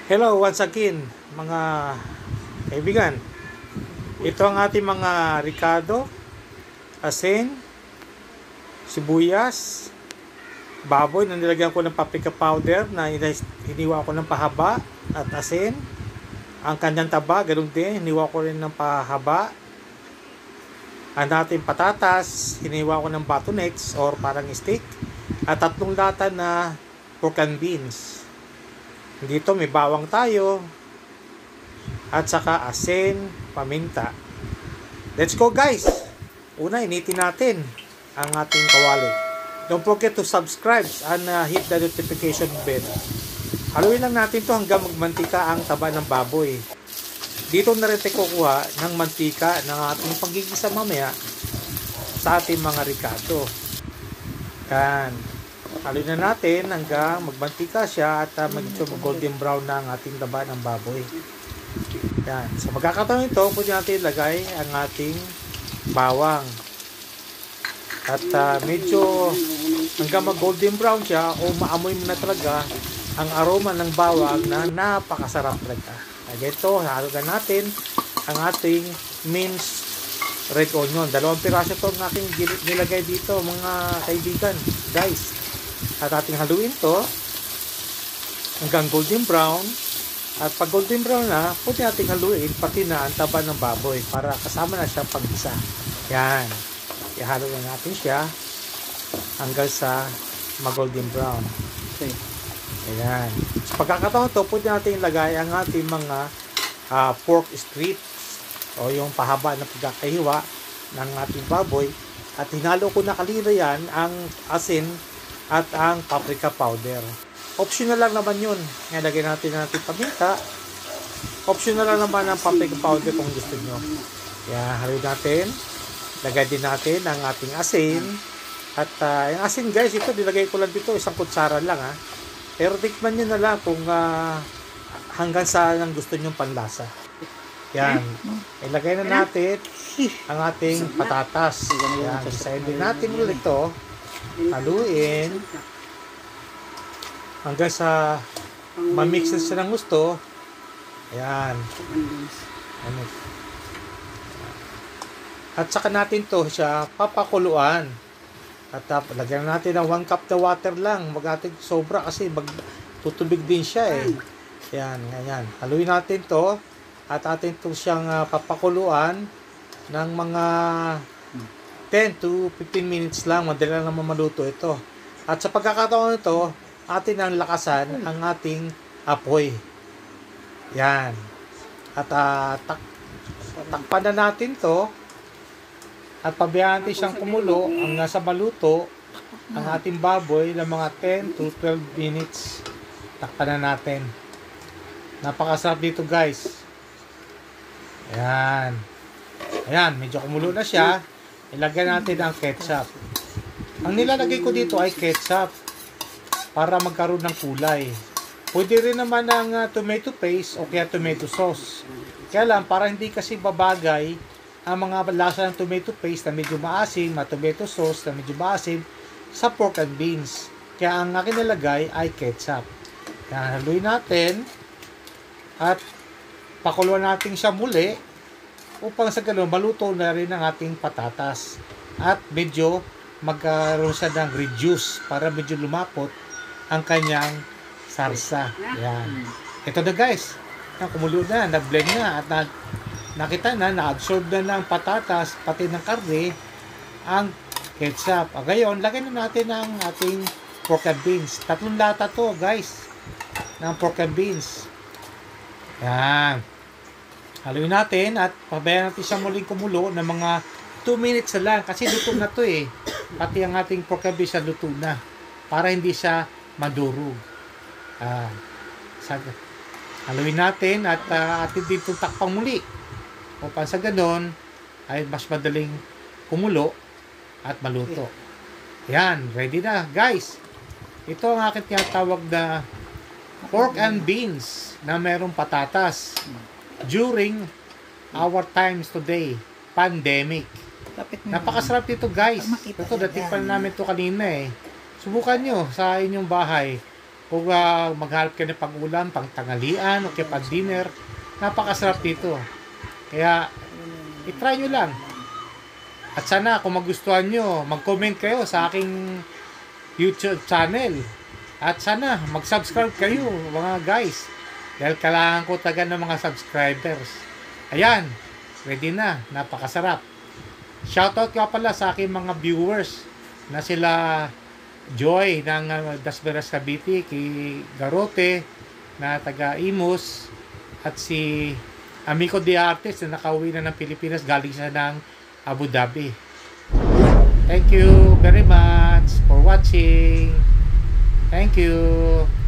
Hello once again mga kaibigan. Ito ang ating mga ricado, asin, sibuyas, baboy na nilagyan ko ng paprika powder na hiniwa ko ng pahaba at asin. Ang kanyang taba, ganun din, hiniwa ko rin ng pahaba. Ang ating patatas, hiniwa ko ng batonettes or parang stick. At 3 lata na pork and beans. Dito may bawang tayo at saka asin, paminta. Let's go guys! Una, initin natin ang ating kawali. Don't forget to subscribe and hit the notification bell. Haluin lang natin to hanggang magmantika ang taba ng baboy. Dito na rin tayo kukuha ng mantika ng ating paggigisa mamaya sa ating mga ricado. Yan. Haluin na natin hanggang magmantika siya at maging golden brown na ang ating taba ng baboy. Yan. Sa pagkakataon ito, pwede natin ilagay ang ating bawang. At medyo hanggang mag golden brown siya o maamoy mo na talaga ang aroma ng bawang na napakasarap talaga. Ito, haluin natin ang ating minced red onion. 2 piraso ito ang aking nilagay dito mga kaibigan, guys. At ating haluin to hanggang golden brown. At pag golden brown na, pwede nating haluin pati na ang taba ng baboy para kasama na siya pag-isa. Yan. Ihaluin natin siya hanggang sa mag-golden brown. Okay. Ayan. Sa pagkakataon to, pwede natin ilagay ang ating mga pork strips o yung pahaba na pagkakahiwa ng ating baboy. At hinalo ko na kanina yan ang asin at ang paprika powder. Optional lang naman yun. Ilagay natin ang ating paminta. Optional lang naman ang paprika powder kung gusto nyo. Yan, haluin natin. Lagay din natin ang ating asin. At yung asin guys, ito nilagay ko lang dito, 1 kutsara lang ha. Pero tikman nyo na lang kung hanggang saan ang gusto nyong panlasa. Yan. Ilagay na natin ang ating patatas. Yan. Isayin din natin ulit ito. Haluin hanggang sa ma-mix na siya ng gusto. Ayan. At saka natin to siya papakuluan. At lagyan natin ng 1 cup na water lang. Wag natin sobra kasi tutubig din siya eh. Ayan, ganyan. Haluin natin to at atin to siyang papakuluan ng mga 10 to 15 minutes lang. Madali lang naman maluto ito. At sa pagkakataon nito, atin ang lakasan ang ating apoy. Yan. At takpan na natin to. At pabayaan natin siyang kumulo hanggang sa maluto ang ating baboy ng mga 10 to 12 minutes. Takpan na natin. Napakasarap dito guys. Ayan. Ayan, medyo kumulo na siya. Ilagay natin ang ketchup. Ang nilalagay ko dito ay ketchup para magkaroon ng kulay. Pwede rin naman ang tomato paste o kaya tomato sauce. Kaya lang, para hindi kasi babagay ang mga lasa ng tomato paste na medyo maasim, tomato sauce na medyo maasim sa pork and beans. Kaya ang akin nilagay ay ketchup. Kaya haluin natin at pakuluan natin siya muli upang sa ganoon maluto na rin ang ating patatas at medyo magkaroon siya ng reduce para medyo lumapot ang kanyang sarsa. Yan. Ito na guys. Kumulo na, nag-blend na at nakita na, na-absorb na ng patatas pati ng karne ang ketchup. Ngayon, lagyan na natin ang ating pork and beans. 3 lata to guys ng pork and beans. Yan. Haluin natin at pabayaan natin siya muling kumulo ng mga 2 minutes na lang kasi luto na to eh. Pati ang ating pork and beans na luto na para hindi siya madurog. Haluin natin at atin dito takpang muli upang sa ganon ay mas madaling kumulo at maluto. Yan, ready na guys. Ito ang aking tinatawag na pork and beans na merong patatas during our times today, pandemic. Napakasarap dito guys. Ito, dating pa namin ito kanina eh. Subukan nyo sa inyong bahay Kung maghanap ka ng pang-ulam, pang-tanghalian, o kaya pang-dinner, napakasarap dito. Kaya, itry nyo lang. At sana kung magustuhan nyo, mag-comment kayo sa aking YouTube channel. At sana mag-subscribe kayo mga guys. Dahil kailangan ko taga ng mga subscribers. Ayan, ready na. Napakasarap. Shoutout ka pala sa aking mga viewers na sila Joy ng Dasveras Cavite, kay Garote na taga Imus, at si Amico de Artes na nakauwi na ng Pilipinas, galing siya ng Abu Dhabi. Thank you very much for watching. Thank you.